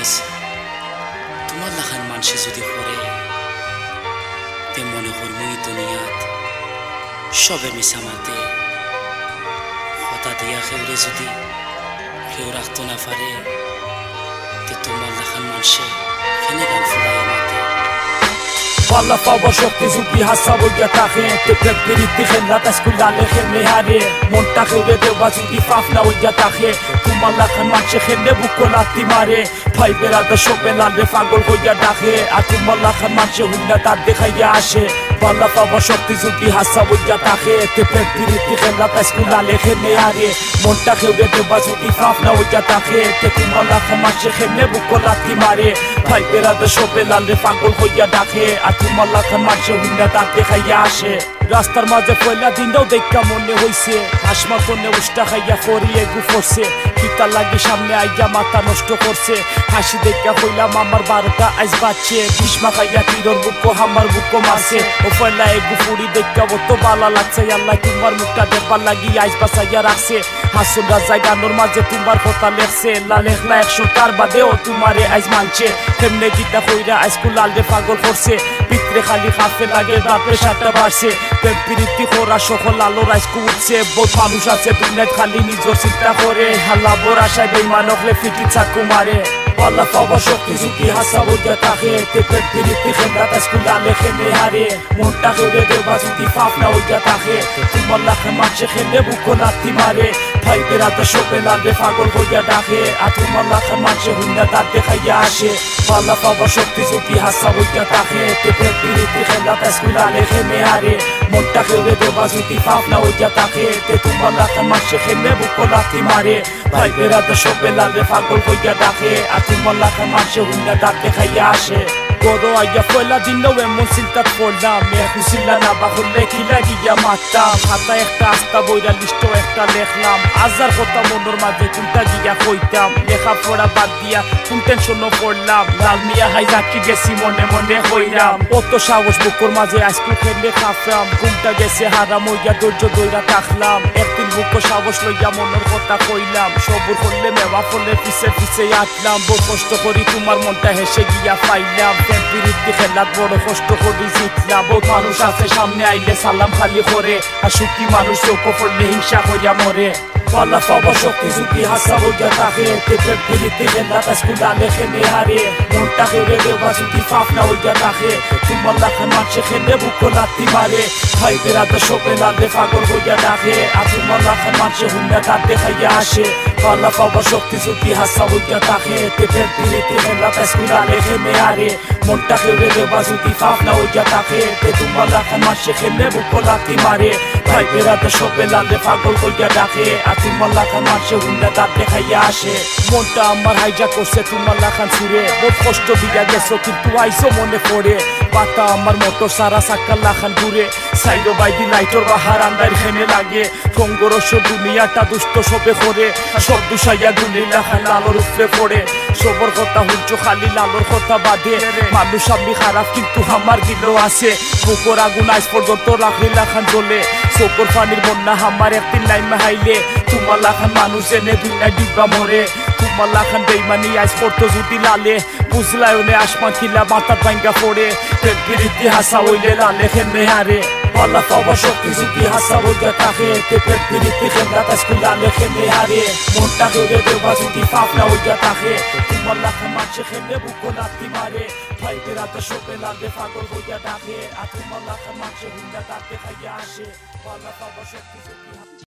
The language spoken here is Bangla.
প্লিজ তোমার লাখান মানুষে যদি করে তে মনে করমুই দুনিয়াত সবে মিশা মাতে হতা দিয়া খেউরে যদি কেউ রাখতো না পারে তে তোমার লাখান মানুষে খেনে গান ফুলাই মাতে Alla fava shokti zubi hasabo yatahe te pepiriti khenna taskulale khenne hare monta khore de bazuti fafna o yatahe tumalla khan manche khenne bukolati mare bhai berada shobela le fagol hoya dahe a tumalla khan manche hunna ta dekhaya ashe Alla fava shokti zubi hasabo yatahe te pepiriti khenna taskulale khenne hare monta khore de bazuti fafna o yatahe te tumalla khan manche khenne bukolati mare bhai berada shobela le fagol hoya dahe তোমার লাখান মাঝে হুন্ডা তার দেখাইয়া আসে রাস্তার মাঝে পয়লা দিনটাও দেখা মনে হইছে হাসমা তনে উষ্টা খাইয়া ফরিয়ে গু ফরছে কিতা লাগি সামনে আইয়া মাথা নষ্ট করছে হাসি দেখা হইলাম আমার 12টা আইস বাচ্চে গ্রীষ্মা খাইয়া তীরর বুকো হামার বুকো মারছে ও পয়লা এগু ফুড়ি দেখা অত ভালো লাগছে আল্লাহ তোমার মুখটা দেখবার লাগি আইস বাসাইয়া রাখছে হাসুন রাজাই গানোর মাঝে তোমার কথা লেখছে লা লেখলা 100 তার বাদেও তোমারে আইস মানছে কেমনে গীতা কইরা আইসকুল লালরে পাগল করছে ভিতরে খালি খাফে লাগে না প্রেশারটা বাড়ছে প্রেমপ্রীতি করা সকল আলোর আইসকু উঠছে বহুত মানুষ আছে দুনিয়ায় খালি নিজের চিন্তা করে হাল্লা বোর আশায় বেইমান হলে ফিটি চাকু মারে Alla fava shokti zuki hasabo yatahe te pepiriti khenna taskulale khenne hare monta khore de bazuti fafna o yatahe tumalla khan manche khenne bukolati mare bhai berada shobela le fagol hoya dahe a tumalla khan manche hunna ta dekhaya ashe Alla fava shokti zuki hasabo yatahe te pepiriti khenna taskulale khenne hare monta khore de bazuti fafna o yatahe te tumalla khan manche khenne bukolati mare bhai berada shobela le fagol hoya dahe তোমাল্লা খান মাঝে হুন্ডা দাঁত দেখাইয়া আসে বড় আইয়া পয়লা দিনও এমন চিন্তাত পড়লাম হুসিল্লা না বাহুল্লে কি লাগিয়া মারতাম হাতা একটা আস্তা বইরা লিস্ট একটা লেখলাম আজার কথা মনের মাঝে কোনটা গিয়া কইতাম লেখা পড়া বাদ দিয়া কোন টেনশনও পড়লাম লাল মিয়া হাই যাকি গেছি মনে মনে হইলাম কত সাহস বুকর মাঝে আইসক্রু খেলে খাফলাম কোনটা গেছে হারাম হইয়া ধৈর্য দইরা থাকলাম একদিন বুকো সাহস লইয়া মনের কথা কইলাম সবুর করলে মেওয়া ফলে পিছে পিছে আটলাম বড় কষ্ট করি তোমার মনটা হেসে গিয়া পাইলাম প্রেমপ্রীতি খেলাত বড় কষ্ট করি জিতলাম বহুত মানুষ আছে সামনে আইলে সালাম খালি করে আর সুখী মানুষ চোখ পড়লে হিংসা হইয়া মরে Alla fava shokti zuki hasabo yatahe te pepiriti khenna taskulale khenne hare monta khore de bazuti fafna o yatahe tumalla khan manche khenne bukolati mare bhai berada shobela le fagol hoya dahe a tumalla khan manche hunna ta dekhaya ashe Alla fava shokti zuki hasabo yatahe te pepiriti khenna taskulale khenne hare monta khore de bazuti fafna o yatahe te tumalla khan manche khenne bukolati mare bhai berada shobela le fagol hoya dahe তোমাল্লা খান মাঝে হুন্ডা দাঁত দেখাইয়া আসে মনটা আমার হাইজা করছে তোমাল্লা খান সুরে বহুত কষ্ট দিয়া গেছো কিন্তু আইসো মনে পড়ে পাতা আমার মোটর সারা সাক্কাল্লা খান ঘুরে সাইডো বাইদি লাইটর বাহার আন্দার খেনে লাগে কঙ্গরস দুনিয়াটা দুষ্ট সবে করে সব দুসাইয়া গুলিলা খান লালোর উপরে পড়ে সবর কথা হুঞ্চ খালি লালোর কথা বাদে মানুষ আমি খারাপ কিন্তু আমার দিলও আছে বুকর আগুন আইস পর্যন্ত রাখলিলা খান জ্বলে চোখর পানির বন্যা আমার একদিন নাইমা হাইলে তোমাল্লা খান মানুষ এনে দুনিয়া ডিব্বা মরে তোমাল্লা খান বেইমানি আইস পড়তো যদি লালে বুঝলায় ওনে আসমান খিলা মাথার ভাঙ্গা পড়ে প্রেমপ্রীতি হাসা হইলে লালে খেনে হারে Alla fava shokti zuki hasabo yatahe te pepiriti khenna taskulale khenne hare monta khore de bazuti fafna o yatahe tumalla khan manche khenne bukolati mare bhai berada shobela le fagol hoya dahe a tumalla khan manche hunna ta dekhaya ashe Alla fava shokti zuki